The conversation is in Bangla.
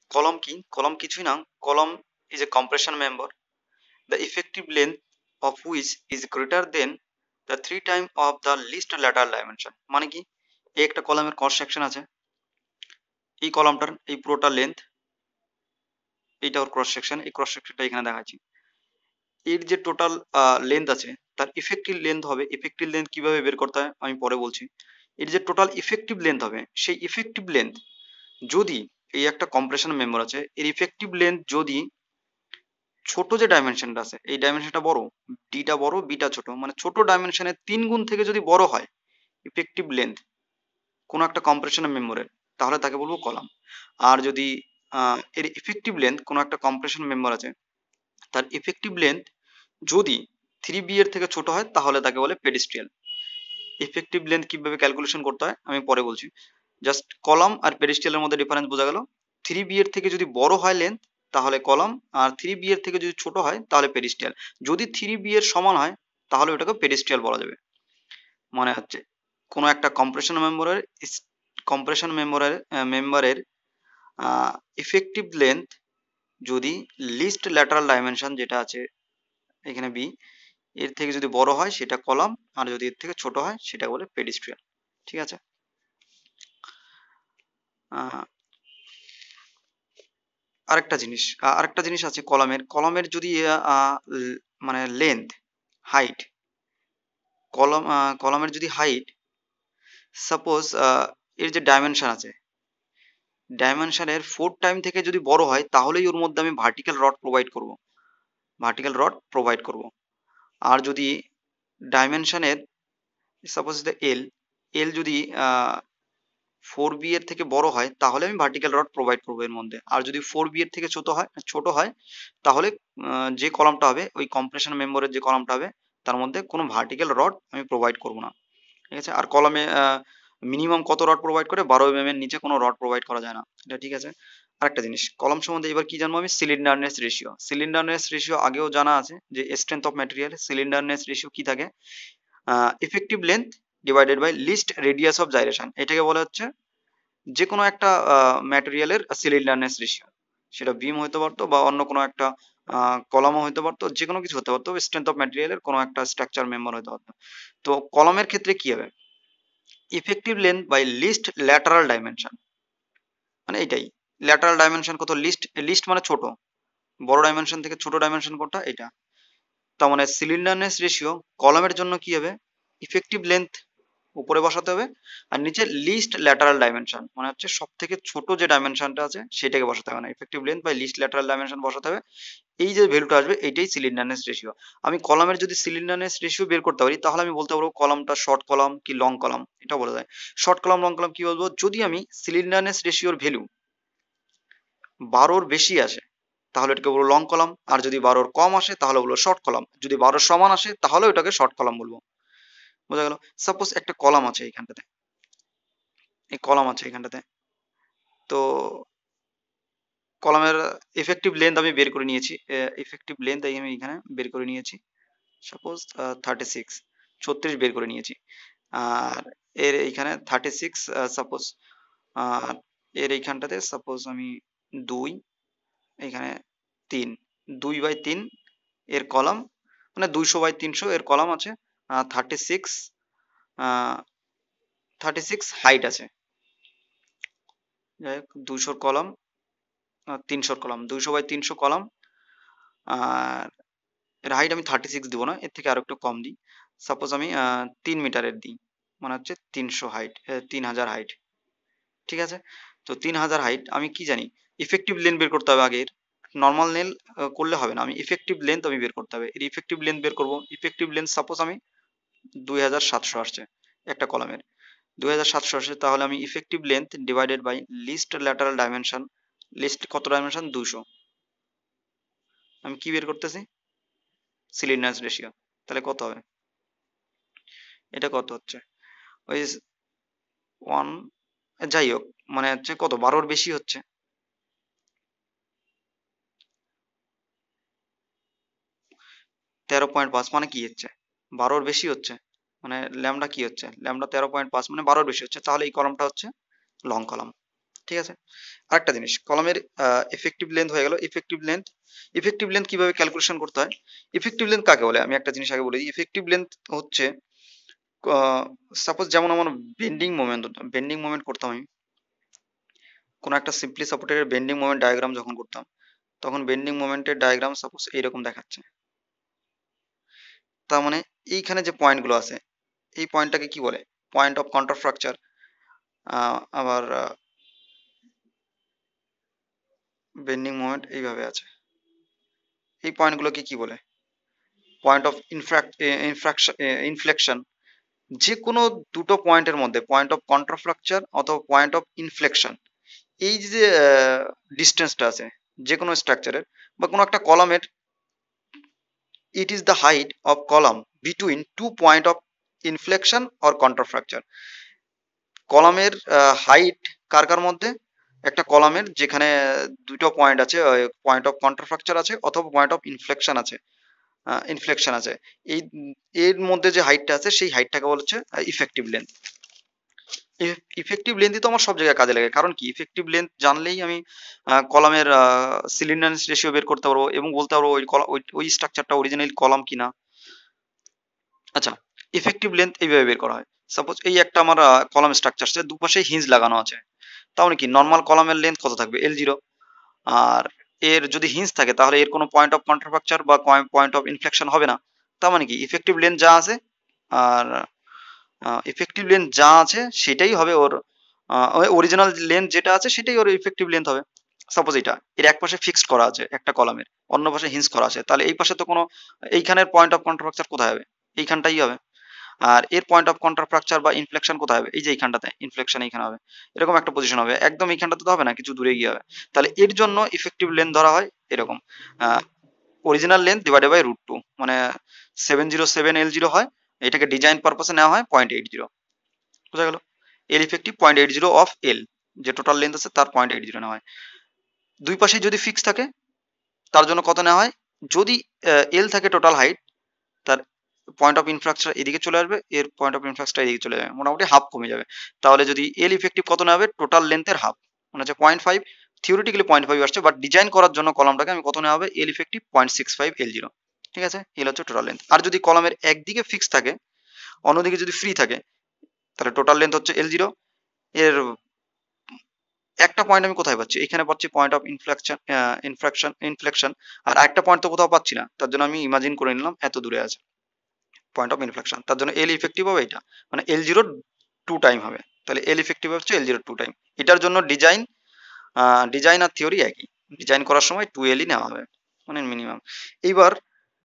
কলম কি? কলম কিছুই না, column is a compression member the effective length of which is greater than the 3 time of the least lateral dimension। মানে কি, এই একটা কলামের ক্রস সেকশন আছে, এই কলামটার এই পুরোটা লেন্থ, এইটা ওর ক্রস সেকশন, এই ক্রস সেকশনটা এখানে দেখাচ্ছি। এর যে টোটাল লেন্থ আছে তার ইফেক্টিভ লেন্থ হবে, ইফেক্টিভ লেন্থ কিভাবে বের করতে হয় আমি পরে বলছি। এর যে টোটাল ইফেক্টিভ লেন্থ হবে, সেই ইফেক্টিভ লেন্থ যদি, এই একটা কম্প্রেশন মেম্বার আছে, এর ইফেক্টিভ লেন্থ যদি ছোট যে ডাইমেনশনটা আছে, এই ডাইমেনশনটা বড়, ডিটা বড় বিটা ছোট, মানে ছোট ডাইমেনশনের 3 গুণ থেকে যদি বড় হয় ইফেক্টিভ লেন্থ কোনো একটা কম্প্রেশনের মেম্বারের, তাহলে তাকে বলবো কলাম। আর যদি এর ইফেক্টিভ লেন্থ কোনো একটা কম্প্রেশন মেম্বার আছে, তার ইফেক্টিভ লেন্থ যদি 3b এর থেকে ছোট হয় তাহলে তাকে বলে পেডিস্ট্রিয়াল। ইফেক্টিভ লেন্থ কিভাবে ক্যালকুলেশন করতে হয় আমি পরে বলছি। জাস্ট কলাম আর পেডিস্ট্রিয়ালের মধ্যে ডিফারেন্স বোঝা গেল। 3b এর থেকে যদি বড় হয় লেন্থ তাহলে কলাম, আর 3b এর থেকে যদি ছোট হয় তাহলে পেডিস্ট্রিয়াল। যদি 3b এর সমান হয় তাহলে ওটাকে পেডিস্ট্রিয়াল বলা যাবে। মানে হচ্ছে কোনো একটা কম্প্রেশন মেম্বারের ইফেক্টিভ লেন্থ যদি লিস্ট ল্যাটারাল ডাইমেনশন যেটা আছে এখানে বি, এর থেকে যদি বড় হয় সেটা কলাম, আর যদি এর থেকে ছোট হয় সেটা বলে পেডিস্ট্রিয়াল। ঠিক আছে। আরেকটা জিনিস আছে কলমের যদি মানে লেন্থ, হাইট, কলমের যদি হাইট সাপোজ এর যে ডাইমেনশন আছে, ডাইমেনশনের 4 টাইম থেকে যদি বড় হয় তাহলেই ওর মধ্যে আমি ভার্টিক্যাল রড প্রোভাইড করব। আর যদি ডাইমেনশনের সাপোজ এল, যদি 4b এর থেকে বড় হয় তাহলে আমি ভার্টিক্যাল রড প্রোভাইড করবো এর মধ্যে। আর যদি 4b এর থেকে ছোট হয় তাহলে যে কলামটা হবে, ওই কম্প্রেশন মেম্বারের যে কলামটা হবে তার মধ্যে কোনো ভার্টিক্যাল রড আমি প্রোভাইড করবো না। ঠিক আছে। আর কলমে মিনিমাম কত রড প্রোভাইড করে, 12 mm এর নিচে কোনো রড প্রোভাইড করা যায় না, এটা ঠিক আছে। আরেকটা জিনিস কলম সম্বন্ধে এবার কি জানবো আমি, সিলিন্ডারনেস রেশিও আগেও জানা আছে যে strength of material, slenderness ratio কি থাকে, effective length divided by least radius of gyration, এটাকে বলা হচ্ছে যে কোনো একটা ম্যাটেরিয়ালের সিলিন্ডারনেস রেশিও। সেটা বিম হতে পারতো বা অন্য কোনো একটা কলমও হতে পারতো, যে কোনো কিছু হতে পারতো, স্ট্রেংথ অফ ম্যাটেরিয়ালের কোনো একটা স্ট্রাকচার মেম্বার হতে পারতো। তো কলমের ক্ষেত্রে কি হবে, effective length by least lateral dimension, মানে এইটাই ল্যাটারাল ডাইমেনশন কত, লিস্ট, লিস্ট মানে ছোট, বড় ডাইমেনশন থেকে ছোট ডাইমেনশন কোনটা, এটা। তার মানে সিলিন্ডারনেস রেশিও কলমের জন্য কি হবে, ইফেক্টিভ লেন্থ উপরে বসাতে হবে, আর নিচে লিস্ট ল্যাটারাল ডাইমেনশন মানে হচ্ছে সব থেকে ছোট যে ডাইমেনশনটা আছে সেটাকে বসাতে হবে না, effective length by least lateral dimension বসাতে হবে। এই যে ভ্যালুটা আসবে এইটাই সিলিন্ডারনেস রেশিও। আমি কলামের যদি সিলিন্ডারনেস রেশিও বের করতে পারি তাহলে আমি বলতে পারবো কলামটা শর্ট কলাম কি লং কলাম, এটা বলা যায়। শর্ট কলাম লং কলাম কি বলবো, যদি আমি সিলিন্ডারনেস রেশিওর ভ্যালু 12-র বেশি আসে তাহলে এটাকে বলবো লং কলাম, আর যদি 12-র কম আসে তাহলে বলবো শর্ট কলাম, যদি 12-র সমান আসে তাহলে ওটাকে শর্ট কলাম বলবো। বোঝা গেল। সাপোজ একটা কলাম আছে এইখানটাতে, তো কলামের ইফেক্টিভ লেন্থ আমি বের করে নিয়েছি, আমি এখানে বের করে নিয়েছি, সাপোজ 36, 36 বের করে নিয়েছি। আর এর এইখানে 36 সাপোজ, আর এর এইখানটাতে সাপোজ আমি 2, এখানে 3, 2/3 এর কলাম, মানে 200/300 এর কলাম আছে, 36, 36 হাইট আছে, যাই হোক 200 কলাম, 300 কলাম, 200/300 কলাম। আর এর হাইট আমি 36 দিব না, এর থেকে আরো একটু কম দিই, সাপোজ আমি 3 মিটারের দিই, মানে হচ্ছে 300 হাইট, 3000 হাইট। ঠিক আছে। তো 3000 হাইট আমি কি জানি, ইফেক্টিভ লেন্থ বের করতে হবে আগে। নর্মাল নেল করলে হবে না, আমি ইফেক্টিভ লেন্থ আমি বের করতে হবে। এর ইফেক্টিভ লেন্থ বের করব, ইফেক্টিভ লেন্থ সাপোজ আমি 2700 আসছে একটা কলামের, 2700 আসছে, তাহলে আমি effective length divided by least lateral dimension, least কত ডাইমেনশন 200, আমি কি বের করতেছি, সিলিন্ডারনেস রেশিও, তাহলে কত হবে, এটা কত হচ্ছে ওই 1, যাই হোক মানে হচ্ছে কত, 12-র বেশি হচ্ছে, 13.5, মানে কি হচ্ছে 12-র বেশি হচ্ছে, মানে ল্যামডা কি হচ্ছে, ল্যামডা 13.5 মানে 12-র বেশি হচ্ছে, তাহলে এই কলামটা হচ্ছে লং কলাম। ঠিক আছে। আরেকটা জিনিস, কলামের এফেক্টিভ লেন্থ হয়ে গেল। ইফেক্টিভ লেন্থ কিভাবে ক্যালকুলেশন করতে হয়? ইফেক্টিভ লেন্থ কাকে বলে আমি একটা জিনিস আগে বলি। ইফেক্টিভ লেন্থ হচ্ছে, সাপোজ যেমন আমার বেন্ডিং মোমেন্ট করতাম আমি, কোনো একটা সিম্পলি সাপোর্টের বেন্ডিং মোমেন্ট ডায়াগ্রাম যখন করতাম, তখন বেন্ডিং মোমেন্টের ডায়াগ্রাম সাপোজ এইরকম দেখাচ্ছে। তার মানে এইখানে যে পয়েন্টগুলো আছে, এই পয়েন্টটাকে কি বলে? Point of contraflexure. আবার বেন্ডিং মোমেন্ট এইভাবে আছে, এই পয়েন্টগুলোকে কি বলে? Point of inflection. যে কোনো দুটো পয়েন্টের মধ্যে পয়েন্ট অফ কন্ট্রাফ্রাকচার অথবা পয়েন্ট অফ ইনফ্লেকশন, এই যে ডিস্টেন্সটা আছে যে কোনো স্ট্রাকচারের বা কোনো একটা কলামের, it is the height of column between two point of inflection or contraflexure. কলামের হাইট কার কার মধ্যে? একটা কলামের যেখানে দুটো পয়েন্ট আছে, পয়েন্ট অফ কন্ট্রাফ্রাকচার আছে অথবা পয়েন্ট অফ ইনফ্লেকশন আছে, এই এর মধ্যে যে হাইটটা আছে সেই হাইটটাকে বলছে ইফেক্টিভ লেন্থ। ইফেক্টিভ লেন্থই তো আমার সব জায়গায় কাজে লাগে, কারণ কি ইফেক্টিভ লেন্থ জানলেই আমি কলামের সিলিন্ডারনেস রেশিও বের করতে পারবো এবং বলতে পারবো ওই স্ট্রাকচারটা অরিজিনাল কলাম কিনা। আচ্ছা, ইফেক্টিভ লেন্থ এইভাবে বের করা হয়। সাপোজ এই একটা আমার কলাম স্ট্রাকচার, দুপাশে হিঞ্জ লাগানো আছে, তাহলে কি নর্মাল কলামের লেন্থ কত থাকবে? L0। আর এর যদি হিঞ্জ থাকে তাহলে এর কোনো পয়েন্ট অফ কন্ট্রাফ্রাকচার বা পয়েন্ট অফ ইনফ্লেকশন হবে না। তার মানে কি ইফেক্টিভ লেন্থ যা আছে, আর ইফেক্টিভ লেন্থ যা আছে সেটাই হবে ওর অরিজিনাল লেন্থ, যেটা আছে সেটাই ওর ইফেক্টিভ লেন্থ হবে। সাপোজ এটা এর এক পাশে ফিক্সড করা আছে একটা কলামের, অন্য পাশে হিঞ্জ করা আছে, তাহলে এই পাশে তো কোনো, এইখানের পয়েন্ট অফ কন্ট্রাফ্রাকচার কোথায় হবে? এইখানটাই হবে। আর এর পয়েন্ট অফ কন্ট্রাফ্রাকচার বা ইনফ্লেকশন কোথায় হবে? এই যে এইখানটাতে ইনফ্লেকশন এইখানে হবে, এরকম একটা পজিশন হবে, একদম এইখানটাতে তো হবে না, কিছু দূরে গিয়ে হবে। তাহলে এর জন্য ইফেক্টিভ লেন্থ ধরা হয় এরকম, অরিজিনাল লেন্থ ডিভাইডেড বাই √2, মানে 707L0 হয়। এটাকে ডিজাইন পারপাসে নেওয়া হয় 0.80। বোঝা গেল? এল ইফেক্টিভ 0.80 অফ এল, যে টোটাল লেন্থ আছে তার 0.80 নেওয়া হয়। দুই পাশে যদি ফিক্স থাকে তার জন্য কত নেওয়া হয়? যদি এল থাকে টোটাল হাইট, তার পয়েন্ট অফ ইনফ্রাস্ট্রাকচার এদিকে চলে আসবে, এর পয়েন্ট অফ ইনফ্রাস্ট্রাকচার এদিকে চলে যাবে, মোটামুটি হাফ কমে যাবে। তাহলে যদি এল ইফেক্টিভ কত নেওয়া হবে? টোটাল লেন্থের হাফ, মানে হচ্ছে 0.5। থিওরিটিক্যালি 0.5 আসছে, বাট ডিজাইন করার জন্য কলামটাকে আমি কত নেওয়া হবে? L effective 0.65L0। ঠিক আছে, এল হচ্ছে টোটাল লেন্থ। আর যদি কলামের একদিকে ফিক্স থাকে, অন্যদিকে যদি ফ্রি থাকে, তাহলে টোটাল লেন্থ হচ্ছে L0। এর একটা পয়েন্ট আমি কোথায় পাচ্ছি? এখানে পাচ্ছি পয়েন্ট অফ ইনফ্লেকশন। আর একটা পয়েন্ট তো কোথাও পাচ্ছি না, তার জন্য আমি ইমাজিন করে নিলাম এত দূরে আছে পয়েন্ট অফ ইনফ্লেকশন, তার জন্য এল ইফেক্টিভ হবে এটা, মানে L0 টু টাইম হবে। তাহলে এল ইফেক্টিভ হচ্ছে L0 টু টাইম। এটার জন্য ডিজাইন আর থিওরি একই, ডিজাইন করার সময় 2L নেওয়া হবে, মানে মিনিমাম। এইবার